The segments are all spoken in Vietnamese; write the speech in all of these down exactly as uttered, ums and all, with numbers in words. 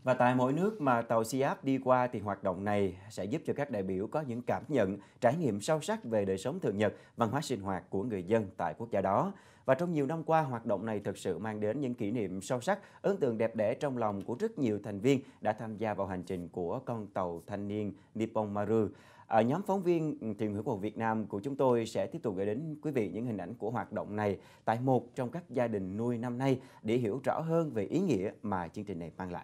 Và tại mỗi nước mà tàu xê i a pê đi qua thì hoạt động này sẽ giúp cho các đại biểu có những cảm nhận, trải nghiệm sâu sắc về đời sống thường nhật, văn hóa sinh hoạt của người dân tại quốc gia đó. Và trong nhiều năm qua, hoạt động này thực sự mang đến những kỷ niệm sâu sắc, ấn tượng đẹp đẽ trong lòng của rất nhiều thành viên đã tham gia vào hành trình của con tàu thanh niên Nippon Maru. À, nhóm phóng viên Tìm hiểu của Việt Nam của chúng tôi sẽ tiếp tục gửi đến quý vị những hình ảnh của hoạt động này tại một trong các gia đình nuôi năm nay để hiểu rõ hơn về ý nghĩa mà chương trình này mang lại.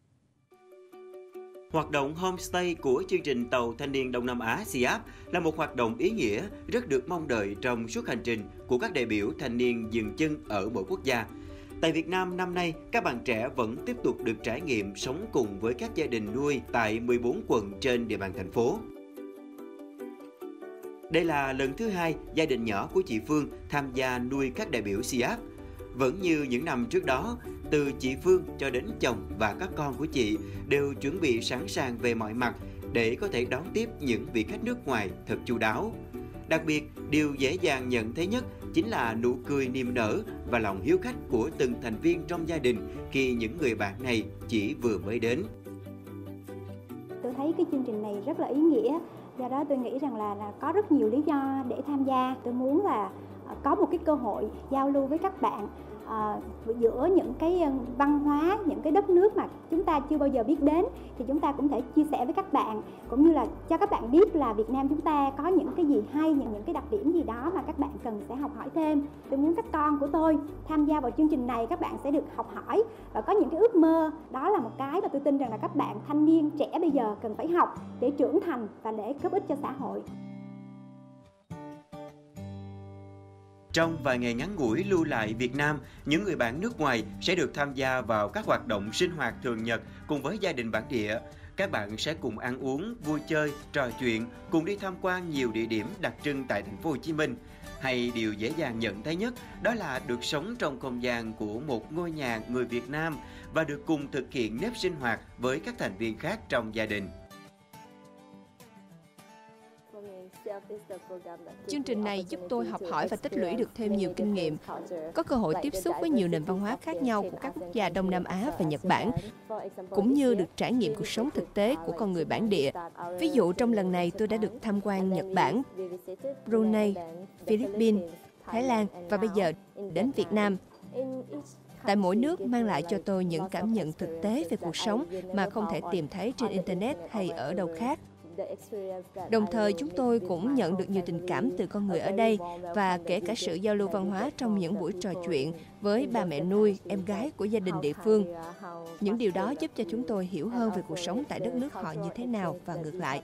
Hoạt động homestay của chương trình Tàu Thanh niên Đông Nam Á xê i a pê là một hoạt động ý nghĩa rất được mong đợi trong suốt hành trình của các đại biểu thanh niên dừng chân ở mỗi quốc gia. Tại Việt Nam năm nay, các bạn trẻ vẫn tiếp tục được trải nghiệm sống cùng với các gia đình nuôi tại mười bốn quận trên địa bàn thành phố. Đây là lần thứ hai gia đình nhỏ của chị Phương tham gia nuôi các đại biểu xê i a pê. Vẫn như những năm trước đó, từ chị Phương cho đến chồng và các con của chị đều chuẩn bị sẵn sàng về mọi mặt để có thể đón tiếp những vị khách nước ngoài thật chu đáo. Đặc biệt, điều dễ dàng nhận thấy nhất chính là nụ cười niềm nở và lòng hiếu khách của từng thành viên trong gia đình khi những người bạn này chỉ vừa mới đến. Tôi thấy cái chương trình này rất là ý nghĩa, do đó tôi nghĩ rằng là, là có rất nhiều lý do để tham gia. Tôi muốn là có một cái cơ hội giao lưu với các bạn uh, giữa những cái văn hóa, những cái đất nước mà chúng ta chưa bao giờ biết đến, thì chúng ta cũng thể chia sẻ với các bạn, cũng như là cho các bạn biết là Việt Nam chúng ta có những cái gì hay, những những cái đặc điểm gì đó mà các bạn cần sẽ học hỏi thêm. Tôi muốn các con của tôi tham gia vào chương trình này, các bạn sẽ được học hỏi và có những cái ước mơ. Đó là một cái mà tôi tin rằng là các bạn thanh niên trẻ bây giờ cần phải học để trưởng thành và để góp ích cho xã hội. Trong vài ngày ngắn ngủi lưu lại Việt Nam, những người bạn nước ngoài sẽ được tham gia vào các hoạt động sinh hoạt thường nhật cùng với gia đình bản địa. Các bạn sẽ cùng ăn uống, vui chơi, trò chuyện, cùng đi tham quan nhiều địa điểm đặc trưng tại thành phố Hồ Chí Minh. Hay điều dễ dàng nhận thấy nhất đó là được sống trong không gian của một ngôi nhà người Việt Nam và được cùng thực hiện nếp sinh hoạt với các thành viên khác trong gia đình. Chương trình này giúp tôi học hỏi và tích lũy được thêm nhiều kinh nghiệm, có cơ hội tiếp xúc với nhiều nền văn hóa khác nhau của các quốc gia Đông Nam Á và Nhật Bản, cũng như được trải nghiệm cuộc sống thực tế của con người bản địa. Ví dụ trong lần này tôi đã được tham quan Nhật Bản, Brunei, Philippines, Thái Lan và bây giờ đến Việt Nam. Tại mỗi nước mang lại cho tôi những cảm nhận thực tế về cuộc sống mà không thể tìm thấy trên Internet hay ở đâu khác. Đồng thời, chúng tôi cũng nhận được nhiều tình cảm từ con người ở đây và kể cả sự giao lưu văn hóa trong những buổi trò chuyện với ba mẹ nuôi, em gái của gia đình địa phương. Những điều đó giúp cho chúng tôi hiểu hơn về cuộc sống tại đất nước họ như thế nào và ngược lại.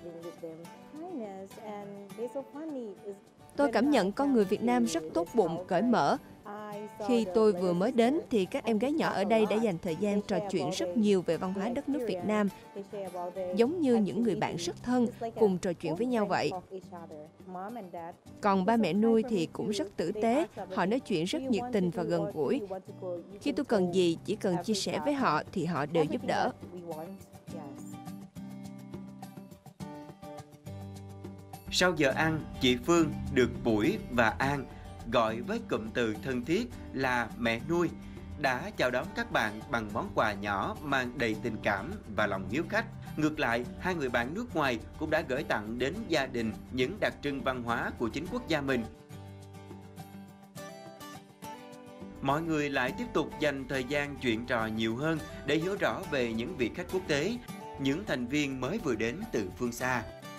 Tôi cảm nhận con người Việt Nam rất tốt bụng, cởi mở. Khi tôi vừa mới đến thì các em gái nhỏ ở đây đã dành thời gian trò chuyện rất nhiều về văn hóa đất nước Việt Nam, giống như những người bạn rất thân cùng trò chuyện với nhau vậy. Còn ba mẹ nuôi thì cũng rất tử tế, họ nói chuyện rất nhiệt tình và gần gũi. Khi tôi cần gì, chỉ cần chia sẻ với họ thì họ đều giúp đỡ. Sau giờ ăn, chị Phương được Bủi và An, gọi với cụm từ thân thiết là mẹ nuôi, đã chào đón các bạn bằng món quà nhỏ mang đầy tình cảm và lòng hiếu khách. Ngược lại, hai người bạn nước ngoài cũng đã gửi tặng đến gia đình những đặc trưng văn hóa của chính quốc gia mình. Mọi người lại tiếp tục dành thời gian chuyện trò nhiều hơn để hiểu rõ về những vị khách quốc tế, những thành viên mới vừa đến từ phương xa.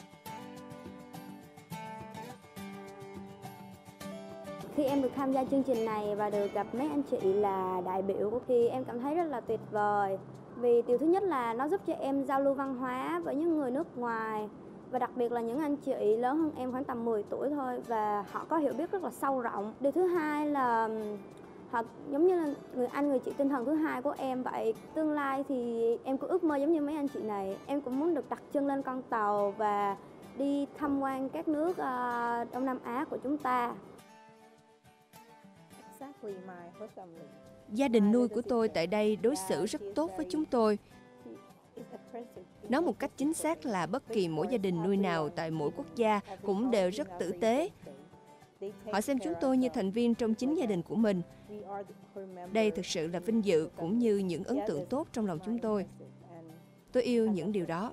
Khi em được tham gia chương trình này và được gặp mấy anh chị là đại biểu thì em cảm thấy rất là tuyệt vời. Vì điều thứ nhất là nó giúp cho em giao lưu văn hóa với những người nước ngoài. Và đặc biệt là những anh chị lớn hơn em khoảng tầm mười tuổi thôi và họ có hiểu biết rất là sâu rộng. Điều thứ hai là họ giống như là người anh, người chị tinh thần thứ hai của em vậy. Tương lai thì em cũng ước mơ giống như mấy anh chị này. Em cũng muốn được đặt chân lên con tàu và đi tham quan các nước uh, Đông Nam Á của chúng ta. Gia đình nuôi của tôi tại đây đối xử rất tốt với chúng tôi. Nói một cách chính xác là bất kỳ mỗi gia đình nuôi nào tại mỗi quốc gia cũng đều rất tử tế. Họ xem chúng tôi như thành viên trong chính gia đình của mình. Đây thực sự là vinh dự cũng như những ấn tượng tốt trong lòng chúng tôi. Tôi yêu những điều đó.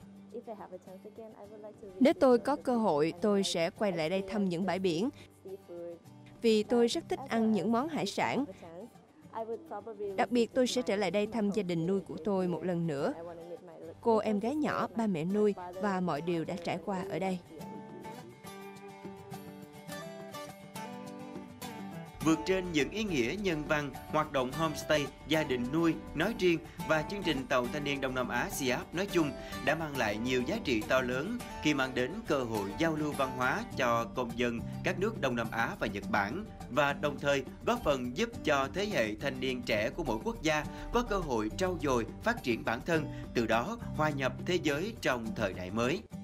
Nếu tôi có cơ hội, tôi sẽ quay lại đây thăm những bãi biển, vì tôi rất thích ăn những món hải sản. Đặc biệt, tôi sẽ trở lại đây thăm gia đình nuôi của tôi một lần nữa. Cô em gái nhỏ, ba mẹ nuôi và mọi điều đã trải qua ở đây. Vượt trên những ý nghĩa nhân văn, hoạt động homestay, gia đình nuôi nói riêng và chương trình Tàu Thanh niên Đông Nam Á xê i a pê nói chung đã mang lại nhiều giá trị to lớn khi mang đến cơ hội giao lưu văn hóa cho công dân các nước Đông Nam Á và Nhật Bản, và đồng thời góp phần giúp cho thế hệ thanh niên trẻ của mỗi quốc gia có cơ hội trau dồi, phát triển bản thân, từ đó hòa nhập thế giới trong thời đại mới.